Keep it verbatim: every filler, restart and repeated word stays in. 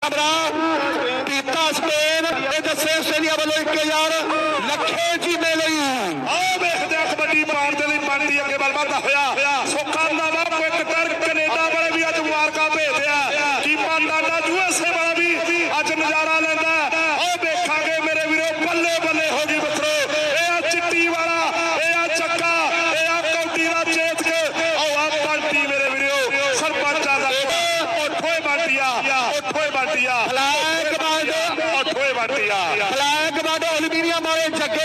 कमरा पीता स्पेन दसे आस्ट्रेलिया वालों एक हजार लखे जीने लई कबड्डी पार दे पार्टी अगे बल बढ़ता होया सुखा नावा कनेडा वाले भी अज मुबारक भेजते कीपा टाटा यूएसए वाला भी अज नजारा लेंदा देखा मेरे वीरो बल्ले बल्ले हो गई बतरो ये चिट्टी वाला ये चक्का ये कौटी का चेत के पार्टी मेरे वीरो सरपंच उठोए बाटिया उठोए बाटिया फ्लैग उठोए बाटिया फ्लैग एल्यूमीनियम वाले जग